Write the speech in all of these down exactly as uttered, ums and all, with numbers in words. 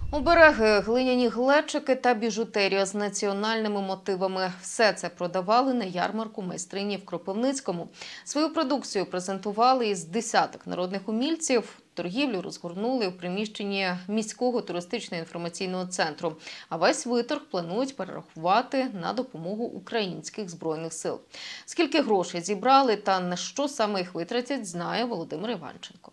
Обереги, глиняні глечики та біжутерія з національними мотивами – все це продавали на ярмарку майстрині в Кропивницькому. Свою продукцію презентували із десяток народних умільців. Торгівлю розгорнули в приміщенні міського туристично-інформаційного центру. А весь виторг планують перерахувати на допомогу українських збройних сил. Скільки грошей зібрали та на що саме їх витратять, знає Володимир Іванченко.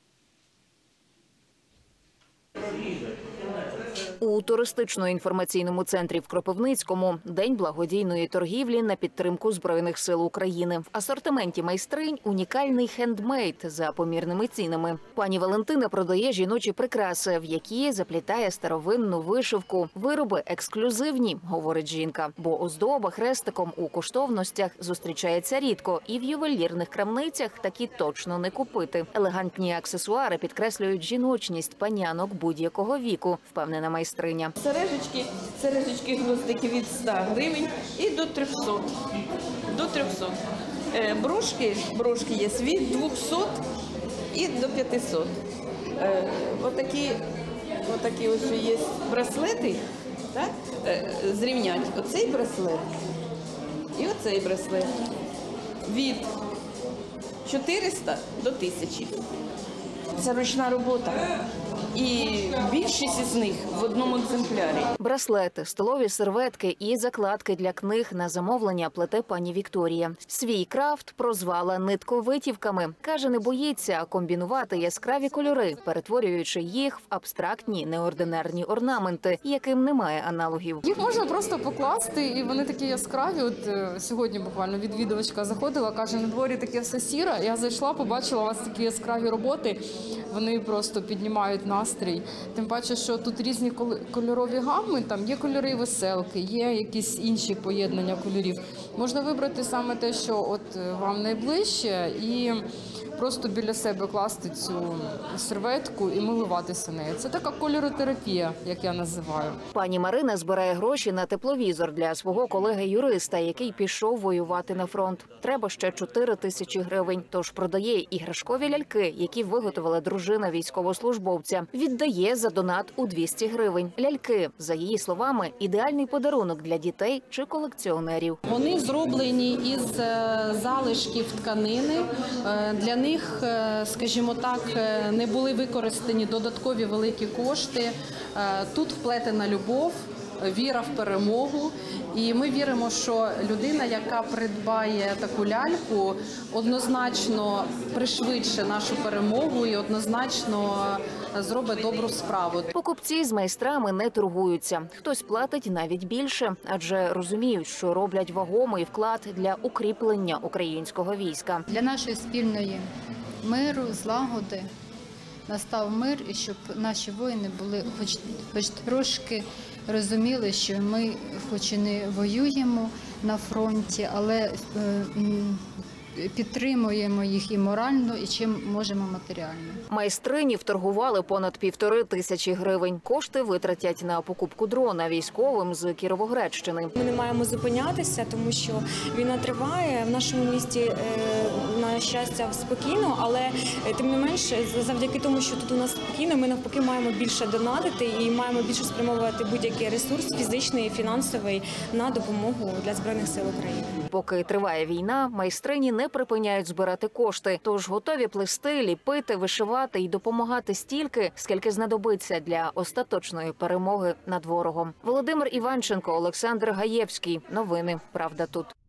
У туристично-інформаційному центрі в Кропивницькому – день благодійної торгівлі на підтримку Збройних сил України. В асортименті майстринь – унікальний хендмейд за помірними цінами. Пані Валентина продає жіночі прикраси, в які заплітає старовинну вишивку. Вироби ексклюзивні, говорить жінка, бо оздоба хрестиком у коштовностях зустрічається рідко, і в ювелірних крамницях такі точно не купити. Елегантні аксесуари підкреслюють жіночність панянок будь-якого віку, впевнена майстриня. Сережечки, сережечки гвоздики від ста гривень і до трьохсот. До трьохсот. Е, брошки, брошки є від двохсот і до п'ятисот. Е, отакі, отакі ось є браслети, так? Е, зрівнять оцей браслет і оцей браслет від чотириста до тисячі. Це ручна робота. І більшість із них в одному екземплярі. Браслети, столові серветки і закладки для книг на замовлення плете пані Вікторія. Свій крафт прозвала нитковитівками. Каже, не боїться комбінувати яскраві кольори, перетворюючи їх в абстрактні, неординарні орнаменти, яким немає аналогів. Їх можна просто покласти, і вони такі яскраві. От е, сьогодні буквально відвідувачка заходила, каже, на дворі таке все сіре. Я зайшла, побачила у вас такі яскраві роботи. Вони просто піднімають настрій. Тим паче, що тут різні кольорові гами, там є кольори веселки, є якісь інші поєднання кольорів. Можна вибрати саме те, що от вам найближче, і просто біля себе класти цю серветку і милуватися нею. Це така кольоротерапія, як я називаю. Пані Марина збирає гроші на тепловізор для свого колеги-юриста, який пішов воювати на фронт. Треба ще чотири тисячі гривень, тож продає іграшкові ляльки, які виготовила дружина військовослужбовця. Віддає за донат у двісті гривень. Ляльки, за її словами, ідеальний подарунок для дітей чи колекціонерів. Вони зроблені із залишків тканини. Для них, скажімо так, не були використані додаткові великі кошти. Тут вплетена любов, віра в перемогу. І ми віримо, що людина, яка придбає таку ляльку, однозначно пришвидше нашу перемогу і однозначно зробить добру справу. Покупці з майстрами не торгуються. Хтось платить навіть більше, адже розуміють, що роблять вагомий вклад для укріплення українського війська. Для нашої спільної миру, злагоди настав мир, і щоб наші воїни були хоч, хоч трошки розуміли, що ми хоч і не воюємо на фронті, але підтримуємо їх і морально, і чим можемо матеріально. Майстрині вторгували понад півтори тисячі гривень. Кошти витратять на покупку дрона військовим з Кіровоградщини. Ми не маємо зупинятися, тому що війна триває. В нашому місті, на щастя, спокійно, але тим не менше, завдяки тому, що тут у нас спокійно, ми навпаки маємо більше донатити і маємо більше спрямовувати будь-який ресурс, фізичний і фінансовий, на допомогу для Збройних сил України. Поки триває війна, майстрині не припиняють збирати кошти, тож готові плести, ліпити, вишивати і допомагати стільки, скільки знадобиться для остаточної перемоги над ворогом. Володимир Іванченко, Олександр Гаєвський. Новини «Правда тут».